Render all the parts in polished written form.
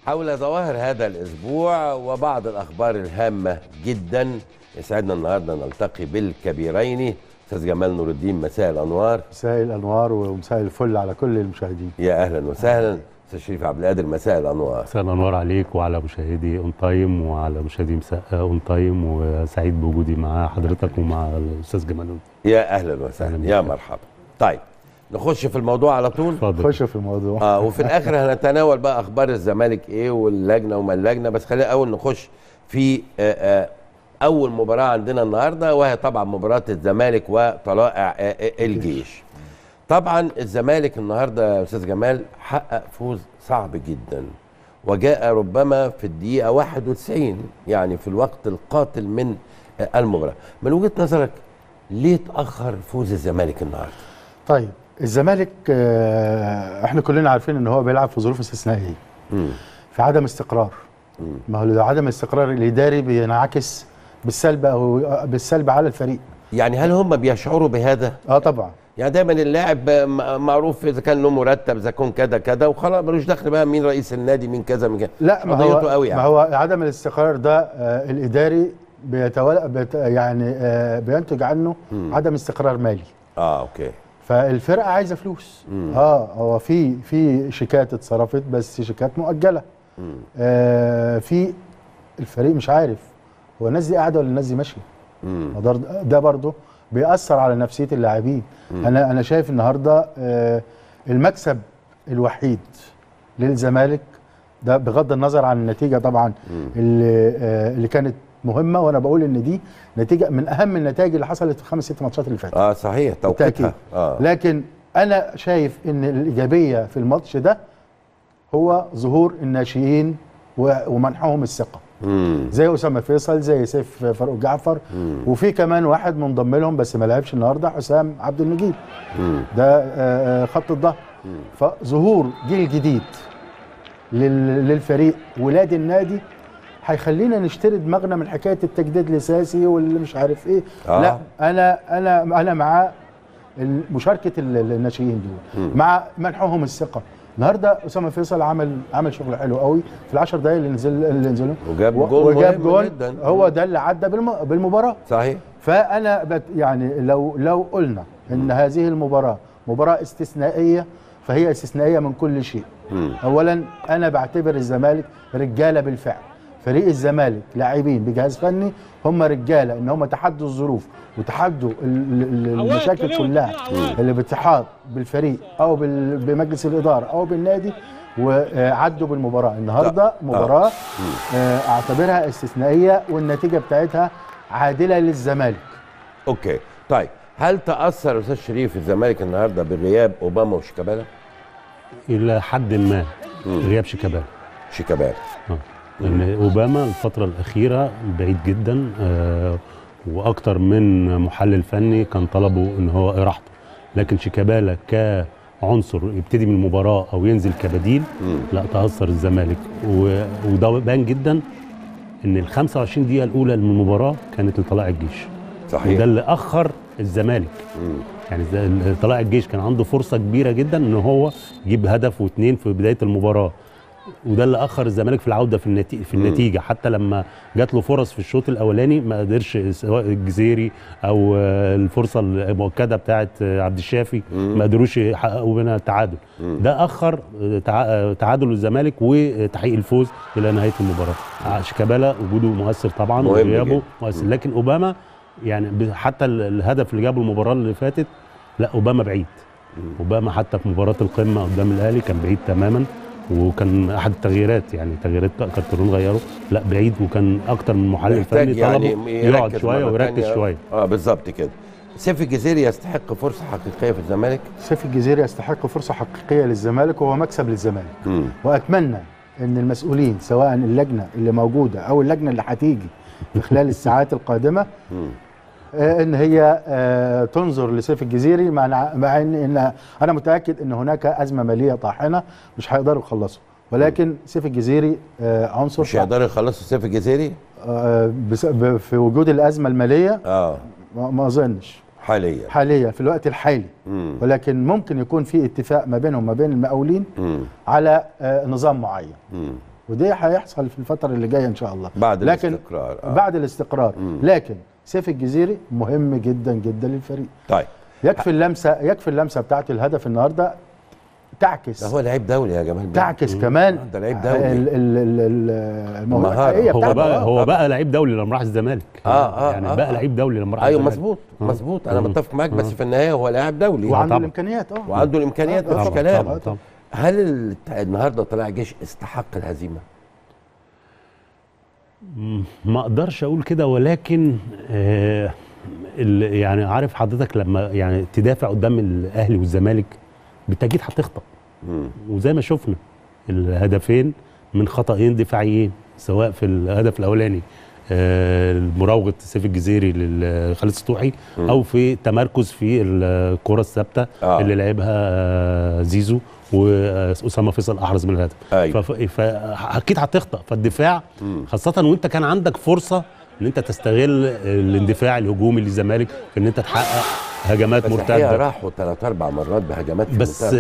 حول ظواهر هذا الأسبوع وبعض الأخبار الهامة جدا. يسعدنا النهارده نلتقي بالكبيرين. أستاذ جمال نور الدين، مساء الأنوار. مساء الأنوار ومساء الفل على كل المشاهدين. يا أهلا وسهلا. أستاذ شريف عبد القادر، مساء الأنوار. مساء الأنوار عليك وعلى مشاهدي اون تايم وعلى مشاهدي مساء اون تايم، وسعيد بوجودي مع حضرتك ومع الأستاذ جمال. يا أهلا وسهلا، يا مرحبا. طيب نخش في الموضوع على طول. خش في الموضوع. وفي الاخر هنتناول بقى اخبار الزمالك ايه واللجنه وما اللجنه، بس خلينا اول نخش في اول مباراه عندنا النهارده، وهي طبعا مباراه الزمالك وطلائع الجيش. طبعا الزمالك النهارده يا استاذ جمال حقق فوز صعب جدا، وجاء ربما في الدقيقه 91، يعني في الوقت القاتل من المباراه. من وجهه نظرك ليه اتاخر فوز الزمالك النهارده؟ طيب الزمالك احنا كلنا عارفين ان هو بيلعب في ظروف استثنائيه، في عدم استقرار. ما هو عدم الاستقرار الاداري بينعكس بالسلب او بالسلب على الفريق. يعني هل هم بيشعروا بهذا؟ طبعا. يعني دايما اللاعب معروف اذا كان له مرتب، اذا كان كذا كذا وخلاص، ملوش دخل بقى مين رئيس النادي مين كذا من كذا. لا، ما هو قوي يعني. ما هو عدم الاستقرار ده الاداري يعني بينتج عنه عدم استقرار مالي. اوكي. فالفرقه عايزه فلوس. هو في شيكات اتصرفت، بس شيكات مؤجله. في الفريق مش عارف هو الناس دي قاعده ولا الناس دي ماشيه. ده برضه بيأثر على نفسية اللاعبين. أنا شايف النهارده المكسب الوحيد للزمالك ده بغض النظر عن النتيجة طبعا اللي كانت مهمة، وأنا بقول إن دي نتيجة من أهم النتائج اللي حصلت في 5-6 ماتشات اللي فاتت. صحيح، توقيتها. لكن أنا شايف إن الإيجابية في الماتش ده هو ظهور الناشئين ومنحهم الثقة. زي أسامة فيصل، زي سيف فاروق جعفر، وفي كمان واحد منضم لهم بس ما لعبش النهارده، حسام عبد المجيد. ده خط الظهر. فظهور جيل جديد للفريق ولاد النادي هيخلينا نشتري دماغنا من حكايه التجديد الاساسي واللي مش عارف ايه. لا، انا مع مشاركه الناشئين دول، مع منحهم الثقه. النهارده اسامه فيصل عمل شغل حلو قوي في ال10 دقايق اللي نزلهم، وجاب جول جدا. هو ده اللي عدى بالمباراه. صحيح. فانا يعني لو قلنا ان هذه المباراه مباراه استثنائيه، فهي استثنائيه من كل شيء. اولا انا بعتبر الزمالك رجاله بالفعل. فريق الزمالك لاعبين بجهاز فني هم رجاله، ان هم تحدوا الظروف وتحدوا المشاكل كلها اللي بتحاط بالفريق او بمجلس الاداره او بالنادي، وعدوا بالمباراه. النهارده مباراه اعتبرها استثنائيه، والنتيجه بتاعتها عادله للزمالك. اوكي. طيب هل تاثر استاذ شريف الزمالك النهارده بغياب اوباما وشيكابالا؟ الى حد ما غياب شيكابالا. لان اوباما الفتره الاخيره بعيد جدا، واكتر من محلل فني كان طلبه ان هو اراحته، لكن شيكابالا كعنصر يبتدي من المباراه او ينزل كبديل لا تاثر الزمالك. وده بان جدا ان ال 25 دقيقه الاولى من المباراه كانت لطلائع الجيش. صحيح. وده اللي اخر الزمالك. يعني طلائع الجيش كان عنده فرصه كبيره جدا ان هو يجيب هدف واثنين في بدايه المباراه، وده اللي اخر الزمالك في العوده في النتيجه. حتى لما جات له فرص في الشوط الاولاني ما قدرش، سواء الجزيري او الفرصه المؤكده بتاعه عبد الشافي ما قدروش يحققوا منها التعادل. ده اخر تعادل الزمالك وتحقيق الفوز الى نهايه المباراه. شيكابالا وجوده مؤثر طبعا وغيابه مؤثر، لكن اوباما يعني حتى الهدف اللي جابه المباراه اللي فاتت، لا اوباما بعيد. اوباما حتى في مباراه القمه قدام الاهلي كان بعيد تماما، وكان احد التغييرات، يعني تغييرات كارترون غيره، لا بعيد، وكان اكتر من محلل فني طلبه يقعد شويه ويركز شويه. بالظبط كده. سيف الجزيري يستحق فرصه حقيقيه في الزمالك؟ سيف الجزيري يستحق فرصه حقيقيه للزمالك، وهو مكسب للزمالك. واتمنى ان المسؤولين سواء اللجنه اللي موجوده او اللجنه اللي هتيجي في خلال الساعات القادمه ان هي تنظر لسيف الجزيري، مع ان انا متاكد ان هناك ازمه ماليه طاحنه مش هيقدروا يخلصوا، ولكن سيف الجزيري عنصر مش هيقدروا يخلصوا سيف الجزيري في وجود الازمه الماليه. ما اظنش حاليا في الوقت الحالي. ولكن ممكن يكون في اتفاق ما بينهم وما بين المقاولين على نظام معين. وده هيحصل في الفتره اللي جايه ان شاء الله بعد لكن الاستقرار. بعد الاستقرار. لكن سيف الجزيري مهم جدا جدا للفريق. طيب يكفي اللمسه بتاعت الهدف النهارده تعكس، ده هو لعيب دولي يا جمال. تعكس كمان ده لعيب دولي. المهاره الحقيقيه هو بتاعته. هو بقى لعيب دولي لما راح الزمالك. يعني بقى لعيب دولي لما راح ايوه الزمالك. مظبوط انا متفق معاك، بس في النهايه هو لاعب دولي وعنده طبعا. الامكانيات. وعنده الامكانيات مفيش طبعا. كلام. طبعا. هل النهارده طلائع الجيش استحق الهزيمه؟ ما اقدرش اقول كده، ولكن يعني عارف حضرتك لما يعني تدافع قدام الاهلي والزمالك بالتاكيد هتخطأ. وزي ما شفنا الهدفين من خطأين دفاعيين، سواء في الهدف الاولاني مراوغه سيف الجزيري لخالد سطوحي، او في تمركز في الكره الثابته اللي لعبها زيزو واسامه فيصل احرز من الهدف. أيوة. فاكيد هتخطأ. فالدفاع خاصه وانت كان عندك فرصه ان انت تستغل الاندفاع الهجومي للزمالك في ان انت تحقق هجمات مرتده. راحوا 3-4 مرات بهجمات في بس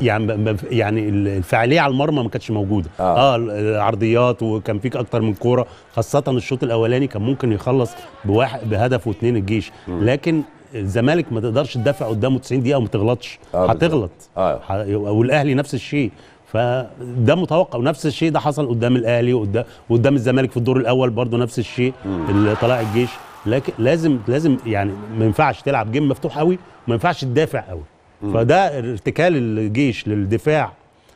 يعني الفاعليه على المرمى ما كانتش موجوده. العرضيات، وكان فيك اكتر من كوره، خاصه الشوط الاولاني كان ممكن يخلص بهدف واثنين الجيش. لكن الزمالك ما تقدرش تدافع قدامه 90 دقيقه وما تغلطش. هتغلط. والاهلي نفس الشيء. فده متوقع، ونفس الشيء ده حصل قدام الاهلي وقدام الزمالك في الدور الاول برضه نفس الشيء اللي طلع الجيش. لكن لازم يعني ما ينفعش تلعب جيم مفتوح قوي وما ينفعش تدافع قوي. فده ارتكال الجيش للدفاع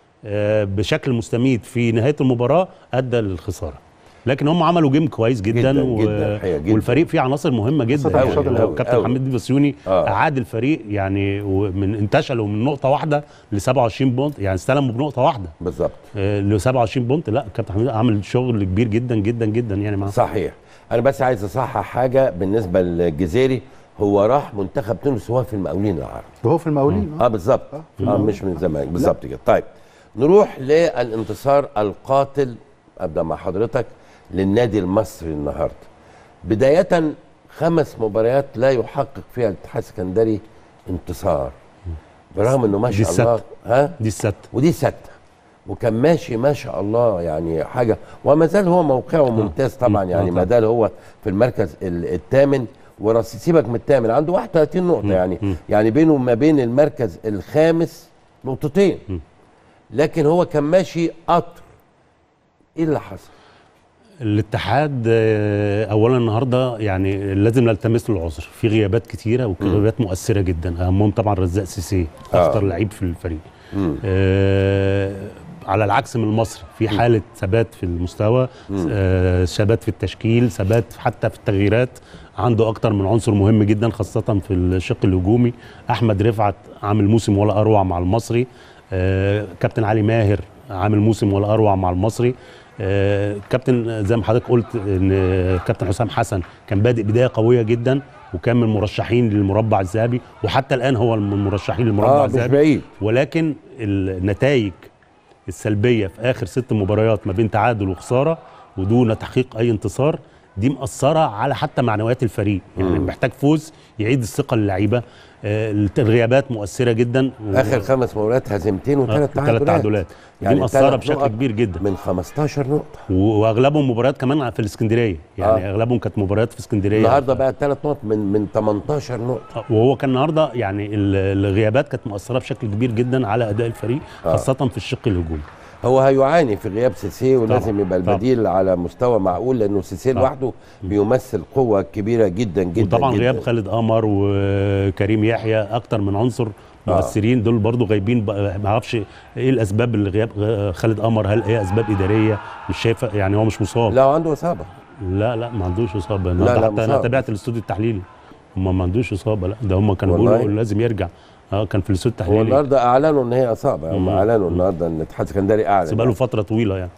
بشكل مستميت في نهايه المباراه ادى للخساره. لكن هم عملوا جيم كويس جدا, جداً والفريق فيه عناصر مهمه جدا. كابتن حميد بسيوني اعاد الفريق يعني من انتشلوا من نقطه واحده ل 27 بونت، يعني استلموا بنقطه واحده بالظبط ل 27 بونت. لا كابتن حميد عمل شغل كبير جدا جدا جدا يعني معاه. صحيح. انا بس عايز اصحح حاجه بالنسبه للجزيري، هو راح منتخب تونس وهو في المقاولين العرب. وهو في المقاولين بالظبط. مش من زمان بالظبط كده. طيب نروح للانتصار القاتل، ابدا مع حضرتك، للنادي المصري النهارده. بدايه 5 مباريات لا يحقق فيها الاتحاد السكندري انتصار، برغم انه ما شاء الله دي السته ودي سته، وكان ماشي ما شاء الله يعني حاجه، وما زال هو موقعه ممتاز طبعا يعني ما زال هو في المركز الثامن، سيبك من الثامن عنده 31 نقطه يعني بينه وما بين المركز الخامس نقطتين، لكن هو كان ماشي قطر. ايه اللي حصل؟ الاتحاد اولا النهارده يعني لازم نلتمس له العذر في غيابات كتيره وغيابات مؤثره جدا، اهمهم طبعا رزاق سيسي اخطر لعيب في الفريق. على العكس من المصري في حاله ثبات في المستوى، ثبات في التشكيل، ثبات حتى في التغييرات، عنده اكتر من عنصر مهم جدا خاصه في الشق الهجومي. احمد رفعت عامل موسم ولا اروع مع المصري، كابتن علي ماهر عامل موسم ولا اروع مع المصري. كابتن زي ما حضرتك قلت ان كابتن حسام حسن كان بادئ بدايه قويه جدا، وكان من المرشحين للمربع الذهبي، وحتى الان هو من المرشحين للمربع الذهبي. ولكن النتائج السلبيه في اخر 6 مباريات ما بين تعادل وخساره ودون تحقيق اي انتصار، دي مأثره على حتى معنويات الفريق. يعني محتاج فوز يعيد الثقه للعيبه. الغيابات مؤثره جدا، اخر 5 مباريات هزيمتين و3 تعادلات، يعني دي مأثره بشكل كبير جدا من 15 نقطه، واغلبهم مباريات كمان في الاسكندريه، يعني اغلبهم كانت مباريات في اسكندريه. النهارده بقى 3 نقط من 18 نقطه، وهو كان النهارده يعني الغيابات كانت مؤثره بشكل كبير جدا على اداء الفريق خاصه في الشق الهجومي. هو هيعاني في غياب سيسي، ولازم يبقى البديل على مستوى معقول، لانه سيسي لوحده بيمثل قوه كبيره جدا جدا. وطبعا جداً. غياب خالد قمر وكريم يحيى اكتر من عنصر مؤثرين، دول برضو غايبين. ما اعرفش ايه الاسباب اللي غياب خالد قمر، هل ايه اسباب اداريه مش شايفه؟ يعني هو مش مصاب؟ لا عنده اصابه. لا ما عندوش اصابه. لا حتى انا تابعت الاستوديو التحليلي، هم ما عندوش اصابه. لا ده هم كانوا بيقولوا لازم يرجع. كان في الاستوديو التحليلي. والنهارده اعلنوا ان هي اصابه، هم اعلنوا النهارده ان الاتحاد السكندري اعلن. بس بقى له فتره طويله يعني.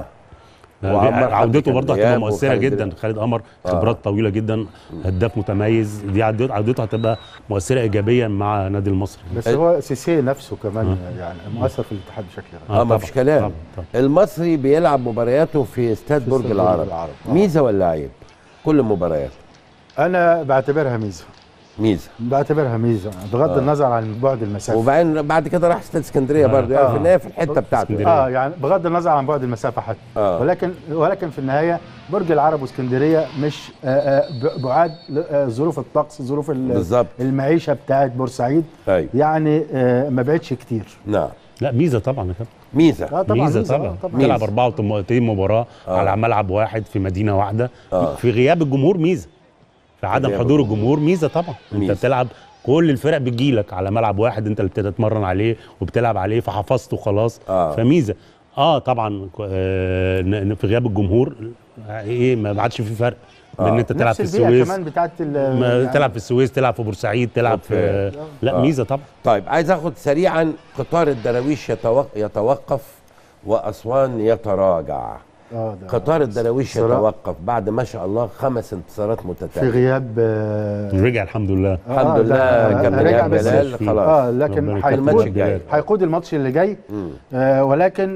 عودته برضه هتبقى مؤثره جدا. خالد قمر خبرات طويله جدا، هداف متميز، دي عودته هتبقى مؤثره ايجابيا مع نادي المصري. بس هو سيسي نفسه كمان يعني مؤثر في الاتحاد بشكل ما فيش كلام. المصري بيلعب مبارياته في استاد برج العرب. ميزه ولا عيب كل المباريات؟ انا بعتبرها ميزه. ميزه. بعتبرها ميزه بغض النظر عن بعد المسافه. وبعدين بعد كده راح استاد اسكندريه برضه يعني في النهايه في الحته بتاعته. يعني بغض النظر عن بعد المسافه حتى. ولكن في النهايه برج العرب واسكندريه مش بعاد ظروف الطقس، ظروف المعيشه بتاعت بورسعيد. أيوة. يعني ما بعدش كتير. نعم. لا ميزه طبعا يا كابتن. ميزه. طبعا ميزه طبعا. تلعب 34 مباراه على ملعب واحد في مدينه واحده. في غياب الجمهور ميزه، في عدم حضور الجمهور ميزه طبعا. انت بتلعب كل الفرق بتجيلك على ملعب واحد انت اللي بتتمرن عليه وبتلعب عليه فحفظته خلاص. فميزه. طبعا في غياب الجمهور ما عادش في فرق بان انت تلعب في السويس كمان بتاعت تلعب في السويس، تلعب في بورسعيد، تلعب في لا ميزه طبعا. طيب عايز اخد سريعا قطار الدراويش يتوقف واسوان يتراجع. قطار الدراويش يتوقف بعد ما شاء الله 5 انتصارات متتاليه في غياب رجع الحمد لله. الحمد لله كابتن ايهاب جلال خلاص. لكن هيقود الماتش اللي جاي. ولكن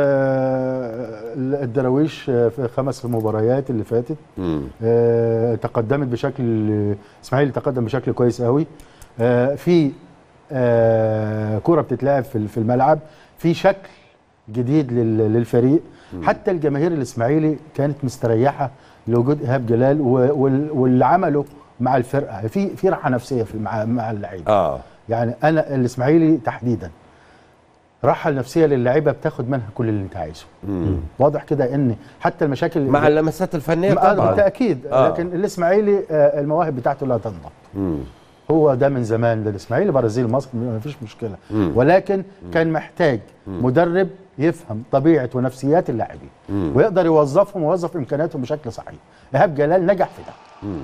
الدراويش في 5 مباريات اللي فاتت تقدمت بشكل، اسماعيلي تقدم بشكل كويس قوي. في كرة بتتلعب في الملعب، في شكل جديد للفريق. حتى الجماهير الاسماعيلي كانت مستريحه لوجود ايهاب جلال واللي عمله مع الفرقه. في راحه نفسيه مع اللعيبه. يعني انا الاسماعيلي تحديدا راحه نفسيه للاعيبه بتاخد منها كل اللي انت عايزه. واضح كده ان حتى المشاكل مع اللمسات الفنيه طبعا بالتاكيد. لكن الاسماعيلي المواهب بتاعته لا تنضب. هو ده من زمان، ده الاسماعيلي برازيل مصر ما فيش مشكله. ولكن كان محتاج مدرب يفهم طبيعه ونفسيات اللاعبين ويقدر يوظفهم ويوظف امكانياتهم بشكل صحيح. ايهاب جلال نجح في ده.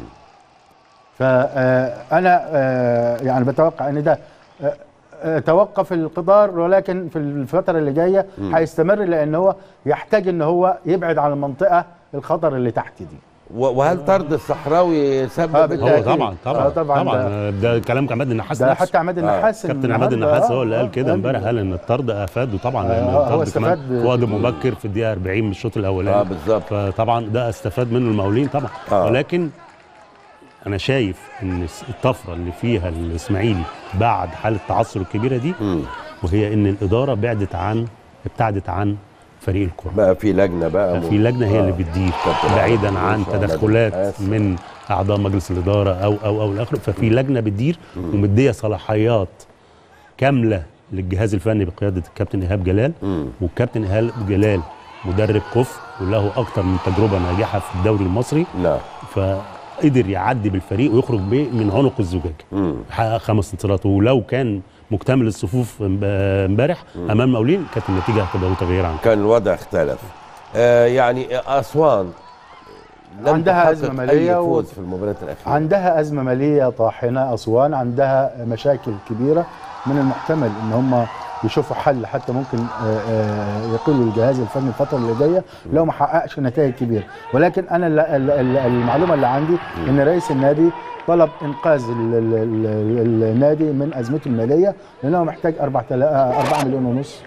فانا يعني بتوقع ان ده توقف القطار، ولكن في الفتره اللي جايه هيستمر، لان هو يحتاج ان هو يبعد عن المنطقه الخطر اللي تحت دي. وهل طرد الصحراوي سبب؟ طبعا ده كلام عماد النحاس. ده حتى عماد النحاس كابتن عماد النحاس هو اللي قال كده امبارح، قال ان الطرد افاده طبعا، لان الطرد كمان في وقت مبكر في الدقيقه 40 من الشوط الاولاني. بالظبط. فطبعا ده استفاد منه المقاولين طبعا. ولكن انا شايف ان الطفره اللي فيها الاسماعيلي بعد حاله التعثر الكبيره دي وهي ان الاداره ابتعدت عن فريق الكره. بقى في لجنه في لجنه هي اللي بتدير بعيدا عن تدخلات من اعضاء مجلس الاداره او الاخر. ففي لجنه بتدير ومديه صلاحيات كامله للجهاز الفني بقياده الكابتن ايهاب جلال. والكابتن ايهاب جلال مدرب كفء وله اكتر من تجربه ناجحه في الدوري المصري. فقدر يعدي بالفريق ويخرج بيه من عنق الزجاج. حقق 5 انتصارات، ولو كان مكتمل الصفوف امبارح امام مقاولين كانت النتيجه هتبقى متغيره عنه. كان الوضع اختلف. يعني اسوان عندها ازمه ماليه فوز في المباريات الاخيره. عندها ازمه ماليه طاحنه. اسوان عندها مشاكل كبيره، من المحتمل ان هم يشوفوا حل حتى ممكن يقولوا الجهاز الفني الفتره اللي جايه لو ما حققش نتائج كبيره. ولكن انا المعلومه اللي عندي ان رئيس النادي طلب انقاذ النادي من ازمته الماليه، لانه محتاج 4 مليون ونص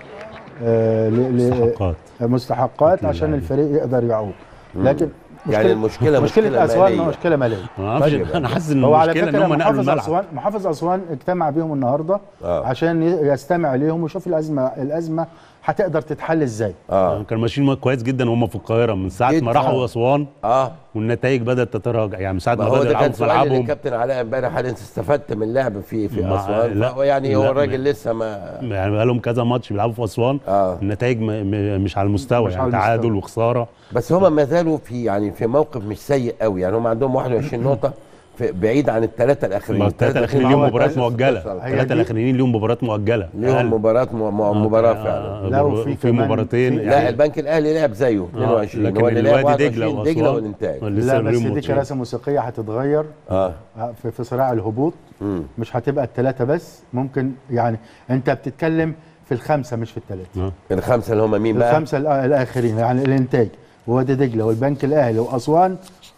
مستحقات عشان الفريق يقدر يعود. لكن يعني مشكله اسوان مشكله ماليه. انا حاسس ان المشكله ان هم نقلوا الملعب. محافظ اسوان اجتمع بيهم النهارده عشان يستمع ليهم ويشوف الازمه هتقدر تتحل ازاي. كانوا ماشيين كويس جدا وهم في القاهره من ساعه ما راحوا اسوان. والنتائج بدات تتراجع، يعني من ساعه ما بدأوا يلعبوا في ملعبهم. الكابتن علاء امبارح هل انت استفدت من اللعب في اسوان؟ لا يعني هو الراجل لسه ما يعني بقى لهم كذا ماتش بيلعبوا في اسوان. النتائج مش على المستوى، يعني تعادل وخساره. بس هم ما زالوا في موقف مش سيء قوي، يعني هم عندهم 21 نقطه بعيد عن الثلاثه الاخرين. الثلاثه الاخرين ليهم مباريات مؤجله. الثلاثه الاخرين ليهم مباريات مؤجله. ليهم مباراه فعلا. لا في مباراتين. لا البنك الاهلي لعب زيه 22. هو اللي لعب وادي دجله والانتاج. لا بس دي كراسه موسيقيه هتتغير في صراع الهبوط. مش هتبقى الثلاثه بس، ممكن يعني انت بتتكلم في الخمسه مش في الثلاثه. الخمسه اللي هم مين بقى؟ الخمسه الاخرين، يعني الانتاج ووادي دجله والبنك الاهلي واسوان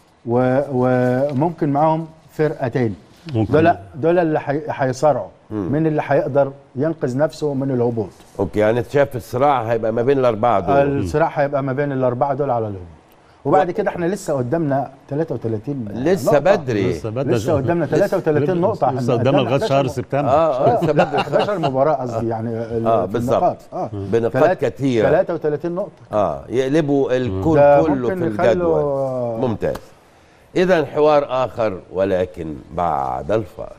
وممكن معاهم فرقه تاني. دول اللي هيصارعوا من اللي هيقدر ينقذ نفسه من الهبوط. اوكي، يعني انت شايف الصراع هيبقى ما بين الاربعه دول؟ الصراع هيبقى ما بين الاربعه دول على الهبوط. وبعد كده احنا لسه قدامنا 33 لسه نقطة. بدري. لسه قدامنا 33 نقطة. لسه قدامنا لغايه شهر سبتمبر. لسه بدري. 11 مباراة قصدي يعني في بالظبط. بنقاط كتيرة. 33 نقطة. يقلبوا الكون كله في الجدول. ممتاز. إذا حوار آخر ولكن بعد الفاصل.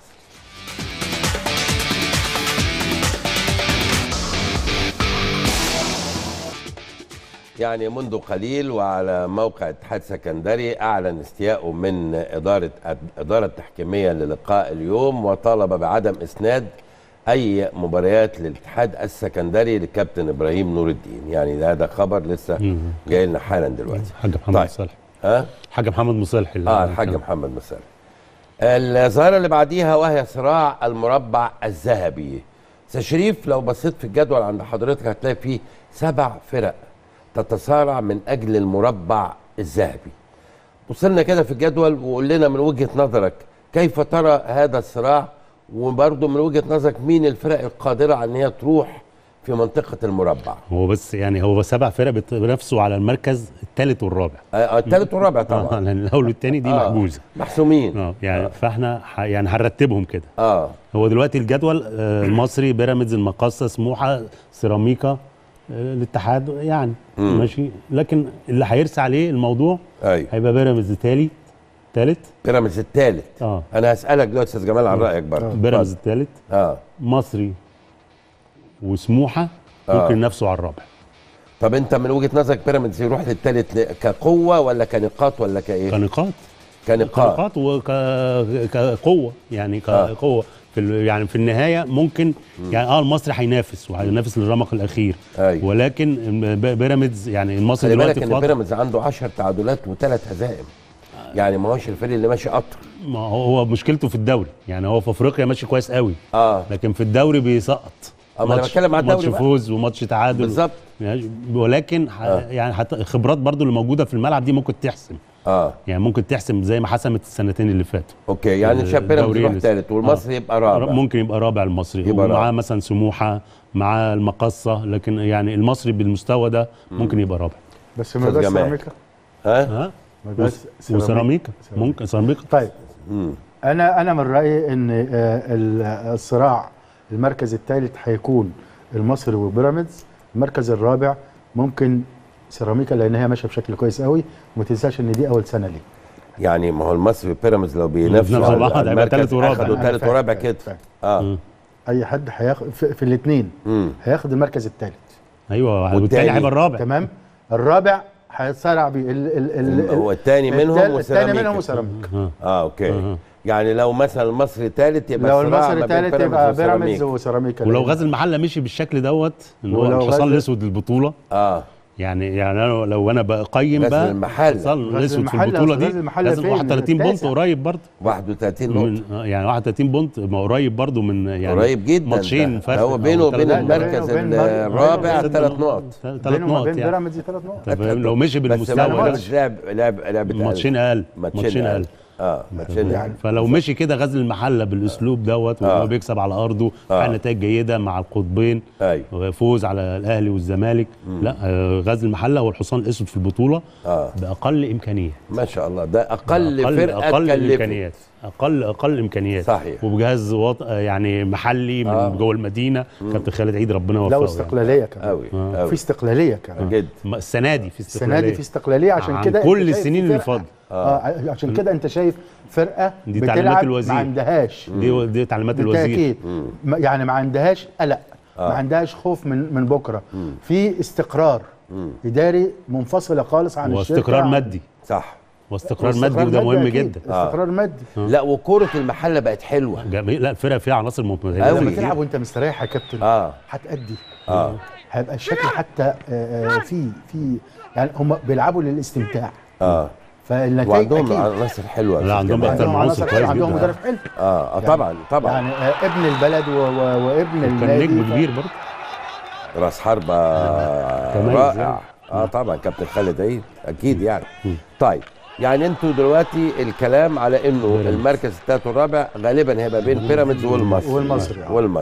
يعني منذ قليل وعلى موقع اتحاد سكندري أعلن استيائه من إدارة تحكيمية للقاء اليوم، وطالب بعدم إسناد أي مباريات للاتحاد السكندري للكابتن إبراهيم نور الدين. يعني هذا خبر لسه جاي لنا حالا دلوقتي. حاج محمد مصالح. حاج محمد مصالح. الحاج محمد مصالح. الظاهرة اللي بعديها وهي صراع المربع الذهبي. شريف، لو بصيت في الجدول عند حضرتك هتلاقي فيه 7 فرق تتصارع من أجل المربع الذهبي. وصلنا كده في الجدول وقول لنا من وجهة نظرك كيف ترى هذا الصراع، وبرضه من وجهة نظرك مين الفرق القادرة على ان هي تروح في منطقة المربع؟ هو بس يعني هو 7 فرق بينافسوا على المركز الثالث والرابع. الثالث والرابع طبعا. لان الاول والثاني دي محجوزة محسومين. يعني فاحنا يعني هنرتبهم كده. هو دلوقتي الجدول المصري، بيراميدز، المقاصة، سموحة، سيراميكا، الاتحاد يعني ماشي. لكن اللي هيرسى عليه الموضوع هيبقى بيراميدز ثالث. بيراميدز الثالث. انا هسألك دلوقتي استاذ جمال عن رأيك برضه. بيراميدز الثالث. مصري وسموحة ممكن ينافسوا على الرابع. طب انت من وجهة نظرك بيراميدز يروح للثالث كقوة ولا كنقاط ولا كايه؟ كنقاط وكقوة يعني كقوة يعني في النهايه ممكن يعني المصري هينافس وهينافس للرمق الاخير. ولكن بيراميدز يعني المصري دلوقتي خلي بالك ان بيراميدز عنده 10 تعادلات و3 هزائم. يعني ما هوش الفريق اللي ماشي قطر. ما هو مشكلته في الدوري، يعني هو في افريقيا ماشي كويس قوي. لكن في الدوري بيسقط. انا بتكلم على الدوري ماتش فوز وماتش تعادل بالظبط. ولكن يعني الخبرات برضو اللي موجوده في الملعب دي ممكن تحسم. يعني ممكن تحسم زي ما حسمت السنتين اللي فاتوا. اوكي، يعني شايف بيراميدز يروح ثالث والمصري يبقى رابع. ممكن يبقى رابع المصري، ومعاه مثلا سموحه، مع المقاصه، لكن يعني المصري بالمستوى ده ممكن يبقى رابع. بس ما بس سيراميكا. وسيراميكا ممكن سيراميكا. طيب انا من رايي ان الصراع المركز الثالث هيكون المصري وبيراميدز. المركز الرابع ممكن سيراميكا لان هي ماشيه بشكل كويس قوي، وما تنساش ان دي اول سنه ليه. يعني ما هو المصري وبيراميدز لو بينافسوا على المركز اخدوا ثالث ورابع كده. اي حد هياخد في الاثنين هياخد المركز الثالث. ايوه، والثاني هيبقى الرابع. تمام. الرابع هيتصارع بيه هو الثاني منهم وسيراميكا. اوكي. يعني لو مثلا المصري ثالث يبقى لو المصري ثالث يبقى بيراميدز وسيراميكا. ولو غزل المحله مشي بالشكل دوت ان هو الحصان الاسود للبطوله. يعني انا لو انا بقيم بقى المحله الاسود في البطوله دي لازم 31 بونت قريب برضه. 31 نقطه يعني 31 بونت ما قريب برضه من يعني قريب جدا. ماتشين فرق. هو بينه وبين المركز الرابع 3 نقط. 3 نقط يعني بيراميدز 3 نقط. طب لو مشي بالمستوى ده لعب ماتشين اقل. ماتشين يعني. فلو مشي كده غزل المحله بالاسلوب دوت وهو بيكسب على ارضه حقق نتائج جيده مع القطبين، فوز على الاهلي والزمالك، لا غزل المحله هو الحصان الاسود في البطوله باقل امكانيات. ما شاء الله، ده اقل فرقه اقل امكانيات، اقل امكانيات. صحيح. وبجهاز يعني محلي من جوه المدينه. كابتن خالد عيد ربنا يوفقه. لو استقلاليه كمان قوي في استقلاليه كمان جد. السنه دي في استقلاليه عشان كده كل السنين اللي فاتت. عشان كده انت شايف فرقه دي تعليمات الوزير. ما عندهاش دي تعليمات الوزير. يعني ما عندهاش قلق، ما عندهاش خوف من بكره. في استقرار اداري منفصله خالص عن الشركه. واستقرار مادي. صح. واستقرار مادي وده مهم جدا. استقرار مادي. لا وكرة المحله بقت حلوه. لا الفرقه فيها عناصر مميزه. لما تلعب وانت مستريح يا كابتن هتأدي. هيبقى الشكل حتى في يعني هم بيلعبوا للاستمتاع. فالنتائج وعندهم عناصر حلوه. لا عندهم اكتر من عنصر كويس جدا. عندهم مدرب حلو. طبعا يعني ابن البلد وابن النادي. كان نجم كبير برضه. راس حربه رائع. طبعا كابتن خالد عيد اكيد يعني. طيب يعني انتوا دلوقتي الكلام على انه المركز الثالث والرابع غالبا هيبقى بين بيراميدز والمصري.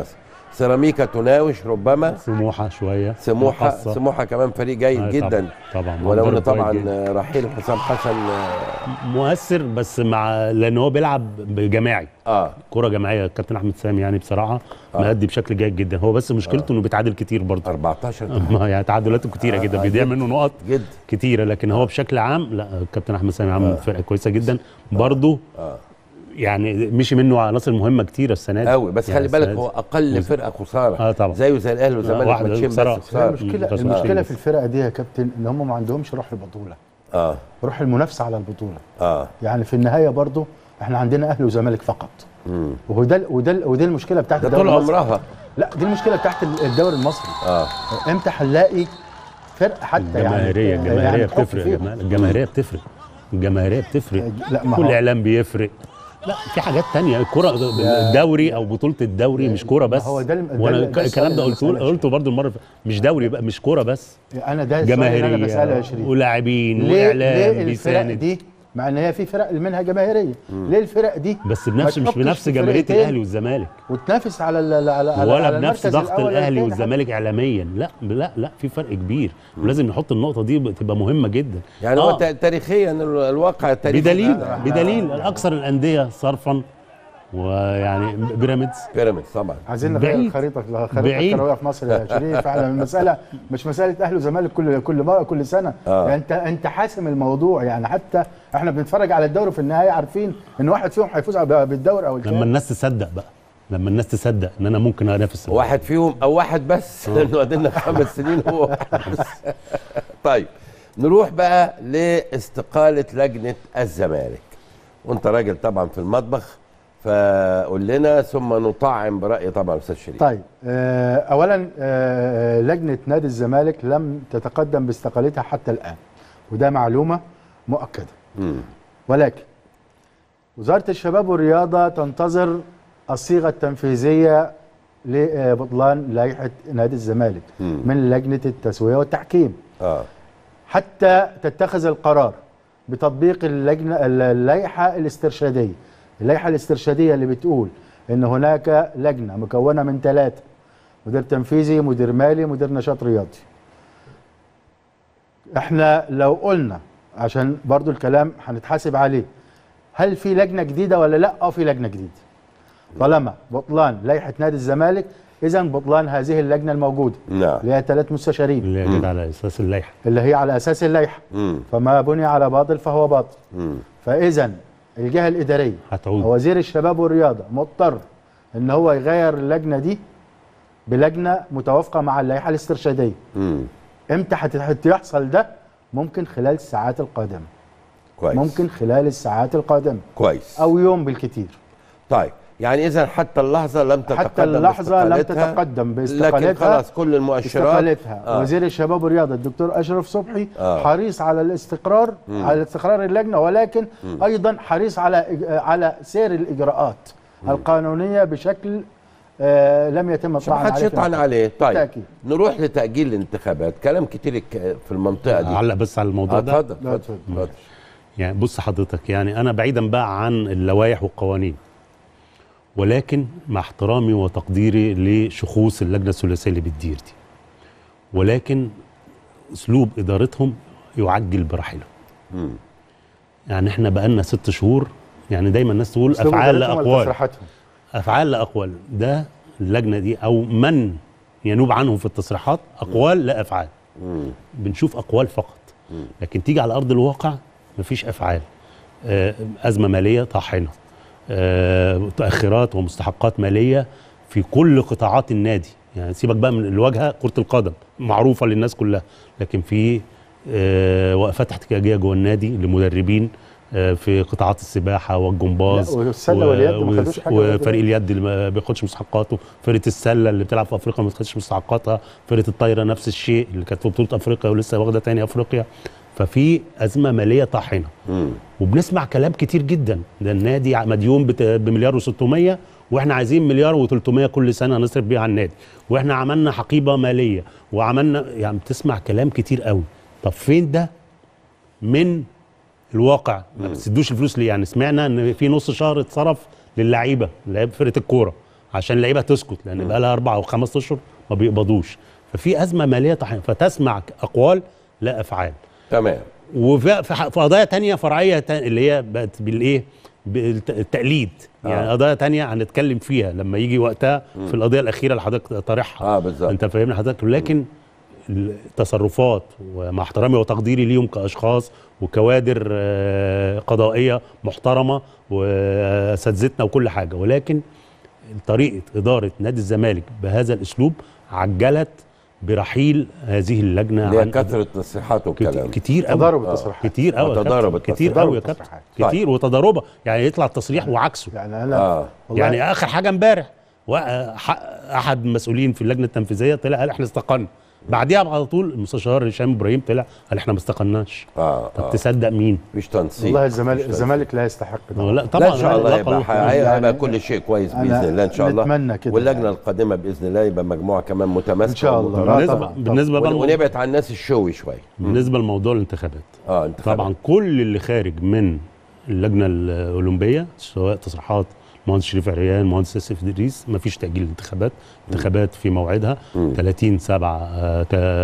سيراميكا تناوش ربما، سموحه شويه، سموحه كمان فريق جيد جدا طبعا ولو ان طبعا رحيل حسام حسن مؤثر، بس مع لان هو بيلعب جماعي كره جماعيه. الكابتن احمد سامي يعني بصراحه مأدي بشكل جيد جدا. هو بس مشكلته انه بيتعادل كتير برضه 14 يعني تعادلاته كتيره جدا، بيضيع منه نقط جد كتيره. لكن هو بشكل عام لا، الكابتن احمد سامي عامل فرقه كويسه جدا برضه. يعني مشي منه عناصر مهمه كتير السنه دي قوي، بس يعني خلي بالك هو اقل فرقه خساره طبعا زيه زي الاهلي والزمالك ماتشين بس خساره. المشكله في الفرقه دي يا كابتن ان هم ما عندهمش روح البطوله، روح المنافسه على البطوله. يعني في النهايه برضو احنا عندنا اهلي وزمالك فقط. وده المشكله بتاعت الدوري طول عمرها. لا دي المشكله بتاعت الدوري المصري. امتى هنلاقي فرق حتى الجماهيريه يعني الجماهيريه بتفرق يا جماعه، الجماهيريه بتفرق كل اعلام بيفرق. لا في حاجات تانية، الكرة الدوري او بطولة الدوري مش كرة بس. هو وانا الكلام ده قلته برضه المرة مش دوري بقى، مش كرة بس، انا ده جماهيرية انا بسأله يا شريف، ولاعبين واعلام ليه الفرق دي مع ان هي في فرق منها جماهيريه، ليه الفرق دي بس مش بنفس جماهيريه الاهلي والزمالك وتنافس على ولا بنفس ضغط الاهلي والزمالك اعلاميا؟ لا في فرق كبير، ولازم نحط النقطه دي تبقى مهمه جدا. يعني هو تاريخيا الواقع التاريخي بدليل الاكثر الانديه صرفا، ويعني بيراميدز طبعا عايزين نغير الخريطه الكرويه في مصر يا شريف. فعلا المساله مش مساله اهلي وزمالك كل سنه. يعني انت حاسم الموضوع. يعني حتى احنا بنتفرج على الدوري في النهايه عارفين ان واحد فيهم هيفوز بالدوري او الثاني. لما الناس تصدق ان انا ممكن انافس واحد فيهم او واحد بس، لانه قعدنا 5 سنين هو واحد بس. طيب نروح بقى لاستقاله لجنه الزمالك، وانت راجل طبعا في المطبخ، فقول لنا ثم نطعم برأي طبعا استاذ شريف. طيب اولا لجنه نادي الزمالك لم تتقدم باستقالتها حتى الان، وده معلومه مؤكده. ولكن وزاره الشباب والرياضه تنتظر الصيغه التنفيذيه لبطلان لائحه نادي الزمالك من لجنه التسويه والتحكيم حتى تتخذ القرار بتطبيق اللائحه الاسترشاديه. اللائحه الاسترشاديه اللي بتقول ان هناك لجنه مكونه من 3: مدير تنفيذي، مدير مالي، مدير نشاط رياضي. احنا لو قلنا عشان برضو الكلام هنتحاسب عليه، هل في لجنه جديده ولا لا؟ في لجنه جديده. طالما بطلان لائحه نادي الزمالك، اذا بطلان هذه اللجنه الموجوده اللي هي 3 مستشارين اللي هي على اساس اللائحه، اللي هي على اساس اللائحه. فما بني على باطل فهو باطل. فاذا الجهه الاداريه هتعود، وزير الشباب والرياضه مضطر ان هو يغير اللجنه دي بلجنه متوافقه مع اللائحه الاسترشاديه. امتى هيحصل ده؟ ممكن خلال الساعات القادمه. كويس. ممكن خلال الساعات القادمه. كويس. او يوم بالكثير. طيب يعني اذا حتى اللحظه لم تتقدم باستقالتها، لكن خلاص كل المؤشرات وزير الشباب والرياضه الدكتور اشرف صبحي حريص على الاستقرار على استقرار اللجنه، ولكن ايضا حريص على سير الاجراءات القانونيه بشكل لم يتم الطعن عليه. محدش يطعن عليه. طيب بالتأكيد. نروح لتاجيل الانتخابات، كلام كتير في المنطقه دي. علق بس على الموضوع ده. اتفضل. يعني بص حضرتك، يعني انا بعيدا بقى عن اللوائح والقوانين، ولكن مع احترامي وتقديري لشخوص اللجنه الثلاثيه اللي بتدير دي، ولكن اسلوب ادارتهم يعجل برحلهم. يعني احنا بقالنا 6 شهور، يعني دايما الناس تقول افعال لاقوال، افعال لاقوال. ده اللجنه دي او من ينوب عنهم في التصريحات اقوال لا افعال. بنشوف اقوال فقط، لكن تيجي على ارض الواقع مفيش افعال. ازمه ماليه طاحنه، تأخيرات ومستحقات مالية في كل قطاعات النادي. يعني سيبك بقى من الواجهة، كرة القدم معروفة للناس كلها، لكن في وقفات احتجاجية جوه النادي لمدربين في قطاعات السباحة والجمباز والسلة واليد وفريق اليد اللي ما بياخدش مستحقاته، فرقة السلة اللي بتلعب في أفريقيا ما بتاخدش مستحقاتها، فرقة الطايرة نفس الشيء اللي كانت في بطولة أفريقيا ولسه واخدة تاني أفريقيا. ففي أزمة مالية طاحنة، وبنسمع كلام كتير جدا. ده النادي مديون بمليار و600، واحنا عايزين مليار و300 كل سنة نصرف بيها على النادي، واحنا عملنا حقيبة مالية وعملنا، يعني بتسمع كلام كتير قوي. طب فين ده من الواقع؟ ما بتسدوش الفلوس ليه؟ يعني سمعنا ان في نص شهر اتصرف للعيبة فرقة الكورة عشان اللعيبه تسكت، لان بقى لها 4 أو 5 اشهر ما بيقبضوش، ففي ازمه ماليه طحينه، فتسمع اقوال لا افعال. تمام. وفي قضايا تانية فرعيه اللي هي بقت بالايه، بالتقليد. يعني قضايا تانية هنتكلم فيها لما يجي وقتها في القضيه الاخيره اللي حضرتك طارحها. بالظبط. انت فاهمني حضرتك، لكن التصرفات ومع احترامي وتقديري ليهم كاشخاص وكوادر قضائيه محترمه واساتذتنا وكل حاجه، ولكن طريقه اداره نادي الزمالك بهذا الاسلوب عجلت برحيل هذه اللجنه عن كثره التصريحات والكلام كتير قوي. تضارب التصريحات كتير قوي، كتير قوي يا كابتن، كتير وتضاربها. يعني يطلع تصريح وعكسه. يعني انا يعني اخر حاجه امبارح احد المسؤولين في اللجنه التنفيذيه طلع قال احنا استقلنا، بعديها على طول المستشار هشام ابراهيم طلع قال احنا ما استقلناش. طب تصدق مين؟ مش تنسيق. والله الزمالك لا يستحق ده. لا طبعا، لا ان شاء الله هيبقى كل شيء كويس باذن الله ان شاء الله. نتمنى كده. واللجنه القادمه باذن الله يبقى مجموعه كمان متماسكه ان شاء الله. بالنسبه بقى ونبعد عن الناس الشوي شويه. بالنسبه لموضوع الانتخابات، انتخابات طبعا كل اللي خارج من اللجنه الاولمبيه سواء تصريحات المهندس شريف عريان، المهندس يوسف ادريس، ما فيش تاجيل الانتخابات، انتخابات في موعدها 30/7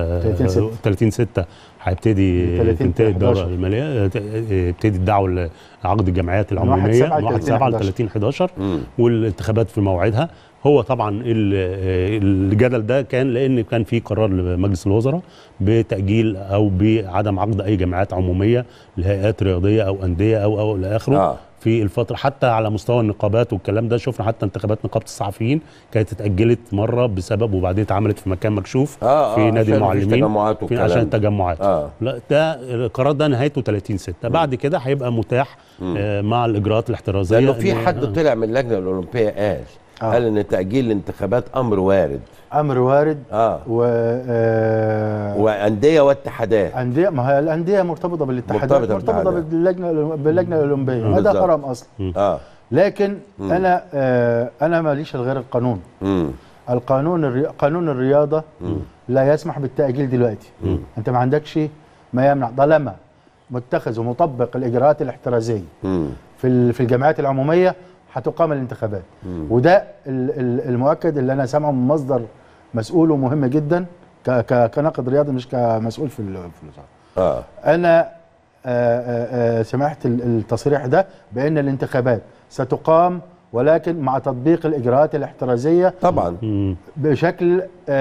30/6 هيبتدي تنتهي الدوره الماليه، يبتدي الدعوه لعقد الجمعيات العموميه من 1/7 ل 30/11 والانتخابات في موعدها. هو طبعا الجدل ده كان لان كان في قرار لمجلس الوزراء بتاجيل او بعدم عقد اي جمعيات عموميه لهيئات رياضيه او انديه او الى اخره في الفتره، حتى على مستوى النقابات والكلام ده. شفنا حتى انتخابات نقابه الصحفيين كانت اتاجلت مره بسبب، وبعدين اتعملت في مكان مكشوف في نادي المعلمين عشان التجمعات. لا ده القرار ده نهايته 30/6. بعد كده هيبقى متاح مع الاجراءات الاحترازيه. لانه في حد طلع من اللجنه الاولمبيه قال ان تاجيل الانتخابات امر وارد. وانديه واتحادات. ما هي الانديه مرتبطه بالاتحادات، مرتبطه باللجنه الاولمبيه. هذا حرام اصلا. لكن انا ماليش غير القانون. قانون الرياضه لا يسمح بالتاجيل دلوقتي. انت ما عندكش ما يمنع طالما متخذ ومطبق الاجراءات الاحترازيه في الجمعيات العموميه هتقام الانتخابات. وده المؤكد اللي انا سامعه من مصدر مسؤول ومهم جدا كناقد رياضي مش كمسؤول في الوزاره. انا سمعت التصريح ده بان الانتخابات ستقام ولكن مع تطبيق الاجراءات الاحترازيه طبعا بشكل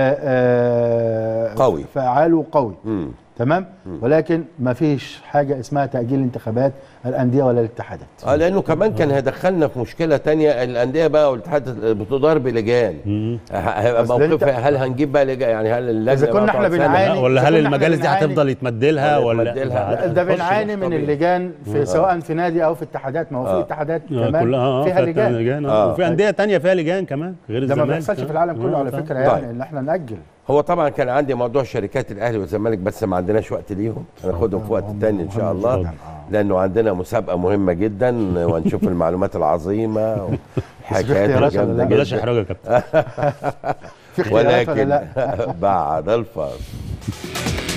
قوي فعال وقوي. تمام. ولكن ما فيش حاجه اسمها تاجيل انتخابات الانديه ولا الاتحادات. لانه كمان كان هيدخلنا في مشكله تانية. الانديه بقى والاتحادات بتدار بلجان. هيبقى موقفها هل هنجيب بقى لجان؟ يعني هل اللجنه اذا كنا احنا بنعاني ولا هل المجالس دي هتفضل يتمدلها ولا ده بنعاني من اللجان في سواء في نادي او في اتحادات. ما هو في اتحادات كمان فيها لجان وفي انديه تانية فيها لجان كمان غير الزمالك. ده ما بيحصلش في العالم كله على فكره. يعني ان احنا ناجل. هو طبعا كان عندي موضوع شركات الاهلي والزمالك بس ما عندناش وقت ليهم، هناخدهم في وقت تاني ان شاء الله لانه عندنا مسابقه مهمه جدا وهنشوف المعلومات العظيمه والحكايات الجامده جدا. بلاش احراج يا كابتن. ولكن بعد الفاصل